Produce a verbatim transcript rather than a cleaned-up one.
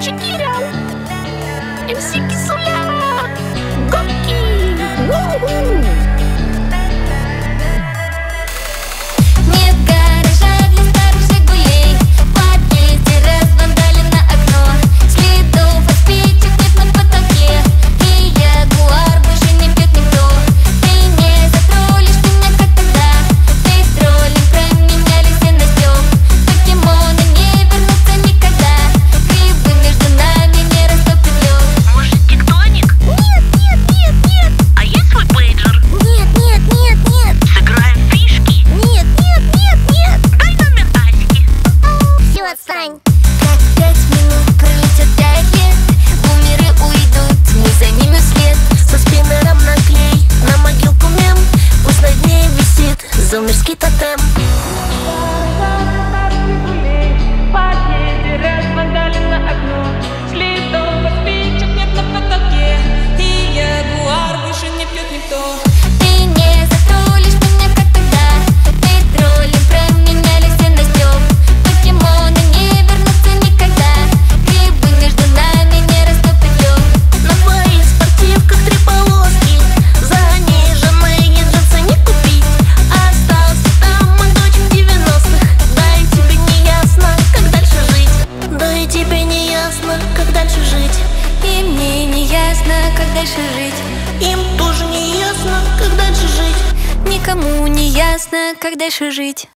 чекиряу. эм си Кисуля, гопки, у-у-у. Отстань. Как пять минут пролетят пять лет, бумеры уйдут, мы за ними вслед. Со спиннером наклей на могилку мем, пусть над ней висит зумерский тотем. Подъезде разбандалено окно, следов от спичек нет на потолке, и ягуар больше не пьет никто. Как дальше жить? И мне не ясно, как дальше жить. Им тоже не ясно, как дальше жить. Никому не ясно, как дальше жить.